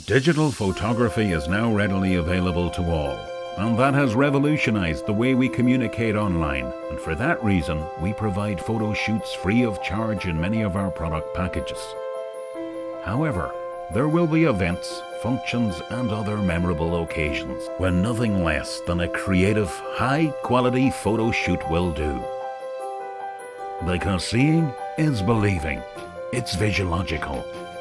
Digital photography is now readily available to all, and that has revolutionized the way we communicate online, and for that reason we provide photo shoots free of charge in many of our product packages. However, there will be events, functions and other memorable occasions when nothing less than a creative, high-quality photo shoot will do. Because seeing is believing. It's Visualogical.